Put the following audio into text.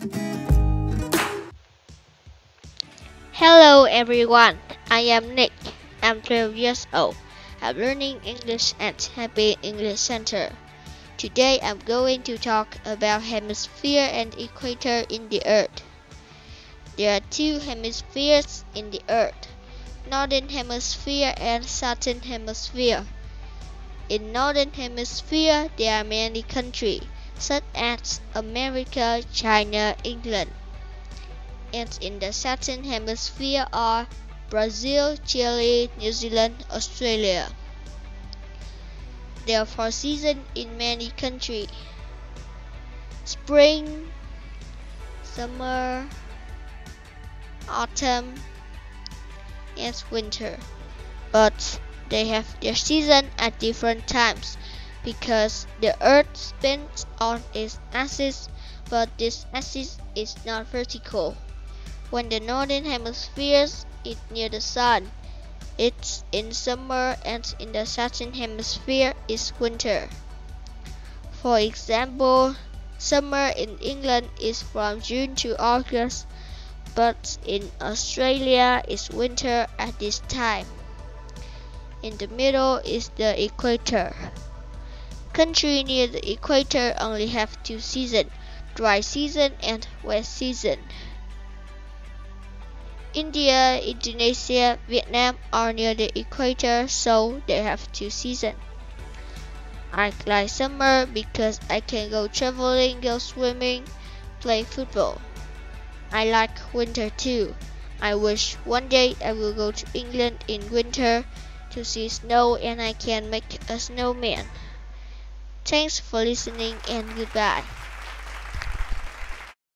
Hello everyone, I am Nick. I'm 12 years old. I'm learning English at Happy English Center. Today I'm going to talk about hemisphere and equator in the Earth. There are two hemispheres in the Earth, Northern Hemisphere and Southern Hemisphere. In Northern Hemisphere there are many countries, such as America, China, England. And in the Southern Hemisphere are Brazil, Chile, New Zealand, Australia. There are 4 seasons in many countries: spring, summer, autumn, and winter. But they have their season at different times because the Earth spins on its axis, but this axis is not vertical. When the Northern Hemisphere is near the Sun, it's in summer, and in the Southern Hemisphere is winter. For example, summer in England is from June to August, but in Australia is winter at this time. In the middle is the equator. Countries near the equator only have 2 seasons, dry season and wet season. India, Indonesia, Vietnam are near the equator, so they have 2 seasons. I like summer because I can go traveling, go swimming, play football. I like winter too. I wish one day I will go to England in winter to see snow and I can make a snowman. Thanks for listening and goodbye.